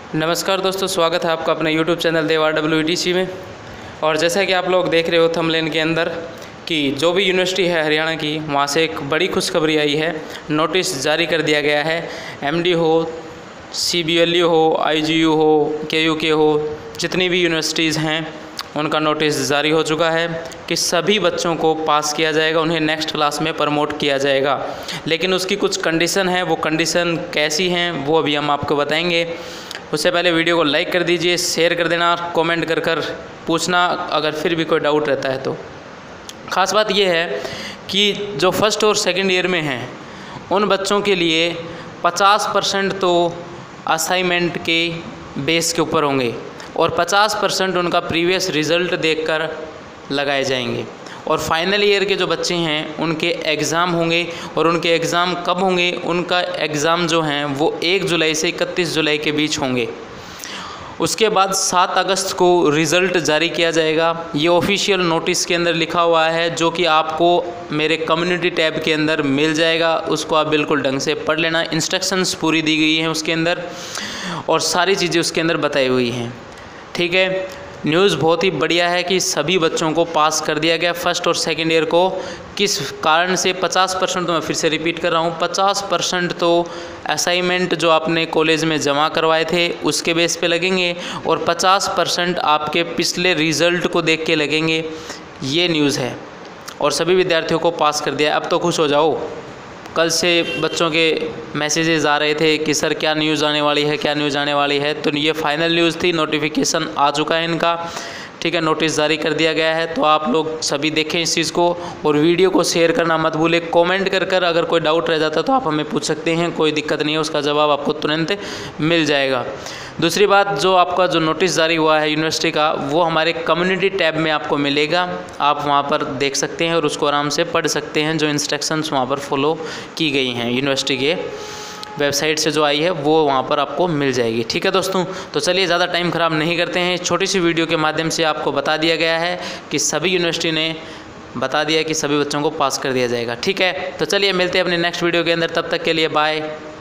नमस्कार दोस्तों, स्वागत है आपका अपने YouTube चैनल देव RWETC में। और जैसा कि आप लोग देख रहे हो थंबनेल के अंदर कि जो भी यूनिवर्सिटी है हरियाणा की, वहाँ से एक बड़ी खुशखबरी आई है। नोटिस जारी कर दिया गया है। MD हो, CBLU हो, IGU हो, KUK हो, जितनी भी यूनिवर्सिटीज़ हैं उनका नोटिस जारी हो चुका है कि सभी बच्चों को पास किया जाएगा, उन्हें नेक्स्ट क्लास में प्रमोट किया जाएगा। लेकिन उसकी कुछ कंडीशन है, वो कंडीशन कैसी हैं वो अभी हम आपको बताएंगे। उससे पहले वीडियो को लाइक कर दीजिए, शेयर कर देना, कमेंट कर पूछना अगर फिर भी कोई डाउट रहता है तो। ख़ास बात यह है कि जो फर्स्ट और सेकंड ईयर में हैं उन बच्चों के लिए 50% तो असाइनमेंट के बेस के ऊपर होंगे और 50% उनका प्रीवियस रिज़ल्ट देखकर लगाए जाएंगे। और फाइनल ईयर के जो बच्चे हैं उनके एग्ज़ाम होंगे। और उनके एग्ज़ाम कब होंगे? उनका एग्ज़ाम जो हैं वो 1 जुलाई से 31 जुलाई के बीच होंगे। उसके बाद 7 अगस्त को रिज़ल्ट जारी किया जाएगा। ये ऑफिशियल नोटिस के अंदर लिखा हुआ है, जो कि आपको मेरे कम्युनिटी टैब के अंदर मिल जाएगा। उसको आप बिल्कुल ढंग से पढ़ लेना। इंस्ट्रक्शंस पूरी दी गई हैं उसके अंदर और सारी चीज़ें उसके अंदर बताई हुई हैं। ठीक है, न्यूज़ बहुत ही बढ़िया है कि सभी बच्चों को पास कर दिया गया फर्स्ट और सेकंड ईयर को। किस कारण से 50%, तो मैं फिर से रिपीट कर रहा हूँ, 50% तो असाइनमेंट जो आपने कॉलेज में जमा करवाए थे उसके बेस पे लगेंगे और 50% आपके पिछले रिज़ल्ट को देख के लगेंगे। ये न्यूज़ है और सभी विद्यार्थियों को पास कर दिया। अब तो खुश हो जाओ। कल से बच्चों के मैसेजेस आ रहे थे कि सर क्या न्यूज़ आने वाली है, क्या न्यूज़ आने वाली है। तो ये फाइनल न्यूज़ थी, नोटिफिकेशन आ चुका है इनका। ठीक है, नोटिस जारी कर दिया गया है। तो आप लोग सभी देखें इस चीज़ को और वीडियो को शेयर करना मत भूलें। कमेंट कर अगर कोई डाउट रह जाता तो आप हमें पूछ सकते हैं, कोई दिक्कत नहीं है, उसका जवाब आपको तुरंत मिल जाएगा। दूसरी बात, जो आपका जो नोटिस जारी हुआ है यूनिवर्सिटी का, वो हमारे कम्युनिटी टैब में आपको मिलेगा। आप वहाँ पर देख सकते हैं और उसको आराम से पढ़ सकते हैं। जो इंस्ट्रक्शंस वहाँ पर फॉलो की गई हैं यूनिवर्सिटी के वेबसाइट से जो आई है वो वहाँ पर आपको मिल जाएगी। ठीक है दोस्तों, तो चलिए ज़्यादा टाइम ख़राब नहीं करते हैं। छोटी सी वीडियो के माध्यम से आपको बता दिया गया है कि सभी यूनिवर्सिटी ने बता दिया कि सभी बच्चों को पास कर दिया जाएगा। ठीक है, तो चलिए मिलते हैं अपने नेक्स्ट वीडियो के अंदर। तब तक के लिए बाय।